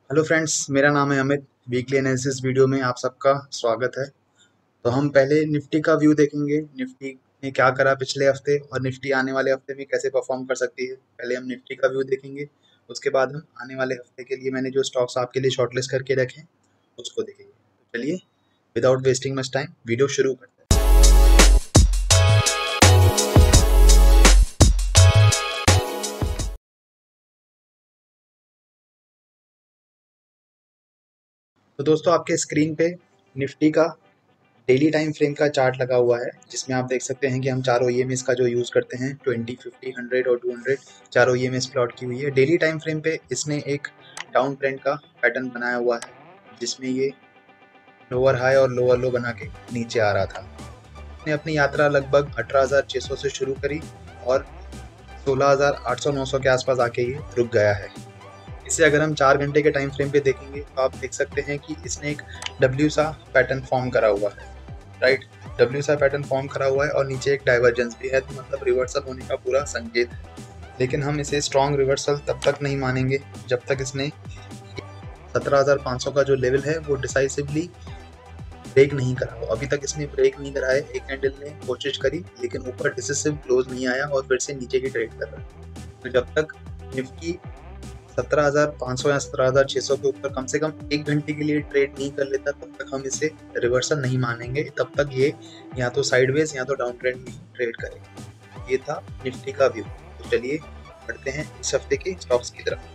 Hello friends, मेरा नाम है अमित। वीकली एनालिसिस वीडियो में आप सबका स्वागत है। तो हम पहले निफ्टी का व्यू देखेंगे, निफ्टी ने क्या करा पिछले हफ्ते और निफ्टी आने वाले हफ्ते में कैसे परफॉर्म कर सकती है। पहले हम निफ्टी का व्यू देखेंगे, उसके बाद हम आने वाले हफ्ते के लिए मैंने जो स्टॉक्स आपके लिए शॉर्टलिस्ट करके रखे हैं उसको देखेंगे। तो चलिए without wasting much time video शुरू करते हैं। तो दोस्तों, आपके स्क्रीन पे निफ्टी का डेली टाइम फ्रेम का चार्ट लगा हुआ है, जिसमें आप देख सकते हैं कि हम चारों ईएमएस का जो यूज़ करते हैं 20, 50, 100 और 200 चारों ईएमएस प्लॉट की हुई है। डेली टाइम फ्रेम पे इसने एक डाउन ट्रेंड का पैटर्न बनाया हुआ है, जिसमें ये लोअर हाई और लोअर लो बना के नीचे आ रहा था। इसने अपनी यात्रा लगभग 18,600 से शुरू करी और 16,800-900 के आसपास आके ये रुक गया है। इसे अगर हम 4 घंटे के टाइम फ्रेम पे देखेंगे तो आप देख सकते हैं कि इसने एक डब्ल्यू सा पैटर्न फॉर्म करा हुआ है। राइट, डब्ल्यू सा पैटर्न फॉर्म करा हुआ है और नीचे एक डाइवर्जेंस भी है, तो मतलब रिवर्सल होने का पूरा संकेत है। लेकिन हम इसे स्ट्रॉन्ग रिवर्सल तब तक नहीं मानेंगे जब तक इसने 17,500 का जो लेवल है वो डिसाइसिवली ब्रेक नहीं करा हो। अभी तक इसने ब्रेक नहीं करा है। एक कैंडल ने कोशिश करी लेकिन ऊपर डिसिसिव क्लोज नहीं आया और फिर से नीचे ही ट्रेड कर रहा है। तो जब तक निफ्टी 17,500 या 17,600 के ऊपर कम से कम 1 घंटे के लिए ट्रेड नहीं कर लेता, तब तक हम इसे रिवर्सल नहीं मानेंगे। तब तक ये या तो साइडवेज या तो डाउन ट्रेंड में ट्रेड करेगा। ये था निफ्टी का व्यू। तो चलिए बढ़ते हैं इस हफ्ते के स्टॉक्स की तरफ।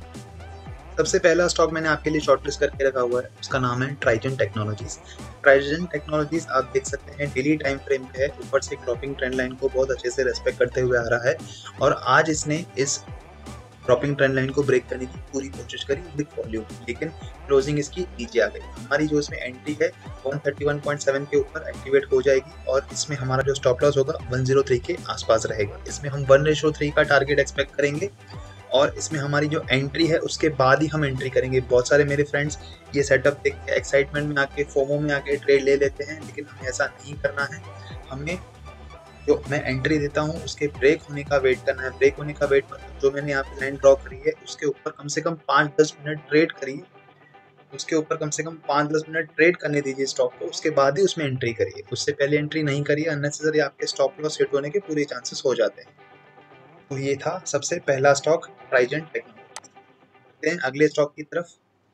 सबसे पहला स्टॉक मैंने आपके लिए शॉर्टलिस्ट करके रखा हुआ है, उसका नाम है ट्राइजन टेक्नोलॉजीज। ट्राइजन टेक्नोलॉजीज आप देख सकते हैं डेली टाइम फ्रेम पे है, ऊपर से ड्रॉपिंग ट्रेंड लाइन को बहुत अच्छे से रेस्पेक्ट करते हुए आ रहा है और आज इसने इस ड्रॉपिंग ट्रेंड लाइन को ब्रेक करने की पूरी कोशिश करी बिग वॉल्यूम, लेकिन क्लोजिंग इसकी नीचे आ गई। हमारी जो इसमें एंट्री है 131.7 के ऊपर एक्टिवेट हो जाएगी और इसमें हमारा जो स्टॉप लॉस होगा 103 के आसपास रहेगा। इसमें हम 1:3 का टारगेट एक्सपेक्ट करेंगे और इसमें हमारी जो एंट्री है उसके बाद ही हम एंट्री करेंगे। बहुत सारे मेरे फ्रेंड्स ये सेटअप देख के एक्साइटमेंट में आके, फोमो में आके ट्रेड ले लेते हैं, लेकिन हमें ऐसा नहीं करना है। हमें जो मैं एंट्री देता हूँ उसके ब्रेक होने का वेट करना है। ब्रेक होने का वेट मतलब जो मैंने यहाँ पे लाइन ड्रॉ करी है उसके ऊपर कम से कम 5-10 मिनट ट्रेड करिए। उसके ऊपर कम से कम 5-10 मिनट ट्रेड करने दीजिए स्टॉक को, उसके बाद ही उसमें एंट्री करिए। उससे पहले एंट्री नहीं करिए, अननेसेसरी आपके स्टॉप लॉस हिट होने के पूरे चांसेस हो जाते हैं। तो ये था सबसे पहला स्टॉक ट्राइजेंट टेक्नोलॉजी। अगले स्टॉक की तरफ।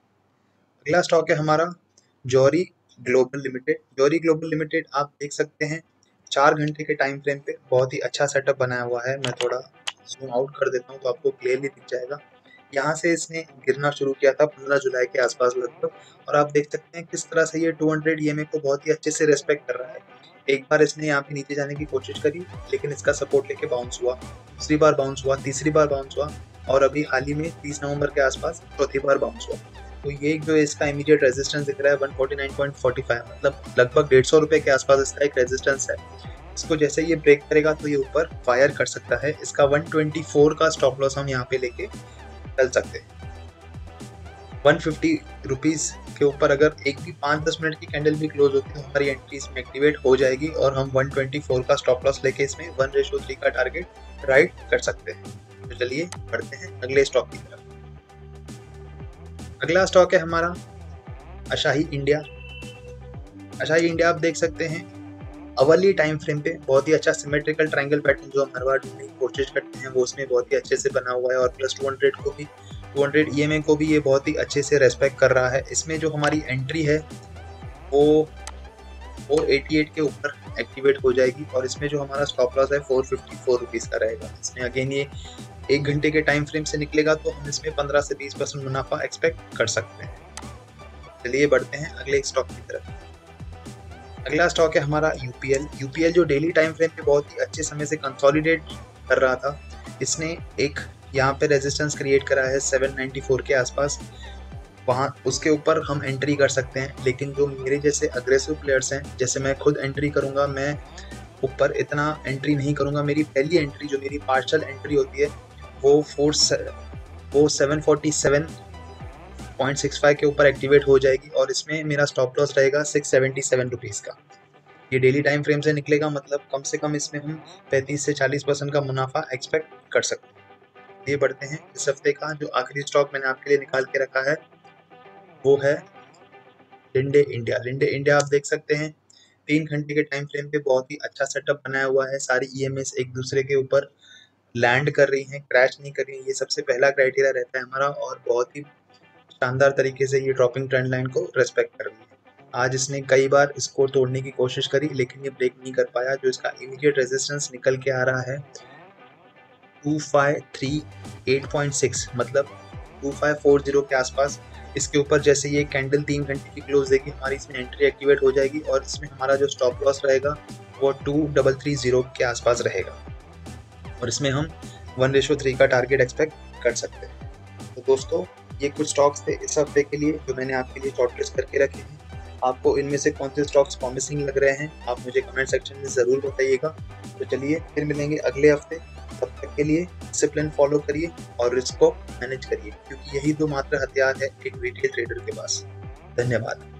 अगला स्टॉक है हमारा Jauhari global limited. Jauhari global limited आप देख सकते हैं 4 घंटे के टाइम फ्रेम पे बहुत ही अच्छा सेटअप बनाया हुआ है। मैं थोड़ा जूम आउट कर देता हूँ तो आपको क्लियरली दिख जाएगा। यहाँ से इसने गिरना शुरू किया था 15 जुलाई के आसपास लगभग, और आप देख सकते हैं किस तरह से ये 200 ईएमए को बहुत ही अच्छे से रेस्पेक्ट कर रहा है। एक बार इसने यहाँ पे नीचे जाने की कोशिश करी लेकिन इसका सपोर्ट लेके बाउंस हुआ, दूसरी बार बाउंस हुआ, तीसरी बार बाउंस हुआ और अभी हाल ही में 30 नवंबर के आसपास चौथी बार बाउंस हुआ। तो ये जो इसका इमीडिएट रेजिस्टेंस दिख रहा है 149.45, मतलब लगभग 150 रुपए के आसपास इसका एक रेजिस्टेंस है। इसको जैसे ये ब्रेक करेगा तो ये ऊपर फायर कर सकता है। इसका 124 का स्टॉप लॉस हम यहाँ पे लेके चल सकते हैं। 150 रुपीज़ के ऊपर अगर एक भी 5-10 मिनट की कैंडल भी क्लोज होती है तो हमारी एंट्री इसमें एक्टिवेट हो जाएगी और हम 124 का स्टॉप लॉस लेके इसमें 1:3 का टारगेट राइट कर सकते हैं। तो चलिए बढ़ते हैं अगले स्टॉक की तरफ। अगला स्टॉक है हमारा अशाही इंडिया। अशाही इंडिया आप देख सकते हैं अवली टाइम फ्रेम पे बहुत ही अच्छा सिमेट्रिकल ट्रायंगल पैटर्न जो हम हर बार ढूंढने की कोशिश करते हैं वो उसमें बहुत ही अच्छे से बना हुआ है और प्लस 200 ईएमए को भी ये बहुत ही अच्छे से रेस्पेक्ट कर रहा है। इसमें जो हमारी एंट्री है वो 488 के ऊपर एक्टिवेट हो जाएगी और इसमें जो हमारा स्टॉप लॉस है 454 रुपीज़ का रहेगा। इसमें अगेन ये 1 घंटे के टाइम फ्रेम से निकलेगा तो हम इसमें 15 से 20% मुनाफा एक्सपेक्ट कर सकते हैं। चलिए बढ़ते हैं अगले स्टॉक की तरफ। अगला स्टॉक है हमारा यूपीएल। यूपीएल जो डेली टाइम फ्रेम पे बहुत ही अच्छे समय से कंसोलिडेट कर रहा था, इसने एक यहाँ पे रेजिस्टेंस क्रिएट करा है 794 के आसपास। वहाँ उसके ऊपर हम एंट्री कर सकते हैं, लेकिन जो मेरे जैसे अग्रेसिव प्लेयर्स हैं, जैसे मैं खुद एंट्री करूँगा, मैं ऊपर इतना एंट्री नहीं करूँगा। मेरी पहली एंट्री जो मेरी पार्शल एंट्री होती है वो 747.65 के ऊपर एक्टिवेट हो जाएगी और इसमें मेरा स्टॉप लॉस रहेगा 677 रुपीज़ का। ये डेली टाइम फ्रेम से निकलेगा, मतलब कम से कम इसमें हम 35 से 40% का मुनाफा एक्सपेक्ट कर सकते हैं। ये बढ़ते हैं इस हफ्ते का जो आखिरी स्टॉक मैंने आपके लिए निकाल के रखा है, वो है लिंडे इंडिया। लिंडे इंडिया आप देख सकते हैं 3 घंटे के टाइम फ्रेम पे बहुत ही अच्छा सेटअप बनाया हुआ है। सारी ईएमएस एक दूसरे के ऊपर लैंड कर रही हैं, क्रैश नहीं कर रही हैं। ये सबसे पहला क्राइटेरिया रहता है हमारा, और बहुत ही शानदार तरीके से ये ड्रॉपिंग ट्रेंड लाइन को रेस्पेक्ट कर रही है। आज इसने कई बार इसको तोड़ने की कोशिश करी, लेकिन ये ब्रेक नहीं कर पाया। जो इसका इमीडिएट रेजिस्टेंस निकल के आ रहा है 2538.6, मतलब 2540 के आसपास। इसके ऊपर जैसे ये कैंडल 3 घंटे की क्लोज देगी, हमारी इसमें एंट्री एक्टिवेट हो जाएगी, और इसमें हमारा जो स्टॉप लॉस रहेगा वो 2330 के आसपास रहेगा, और इसमें हम 1:3 का टारगेट एक्सपेक्ट कर सकते हैं। तो दोस्तों, ये कुछ स्टॉक्स थे इस हफ्ते के लिए जो मैंने आपके लिए शॉर्टलिस्ट करके रखे हैं। आपको इनमें से कौन से स्टॉक्स प्रॉमिसिंग लग रहे हैं, आप मुझे कमेंट सेक्शन में ज़रूर बताइएगा। तो चलिए फिर मिलेंगे अगले हफ्ते। तब तक के लिए डिसिप्लिन फॉलो करिए और रिस्क को मैनेज करिए, क्योंकि यही दो मात्र हथियार है एक रिटेल ट्रेडर के पास। धन्यवाद।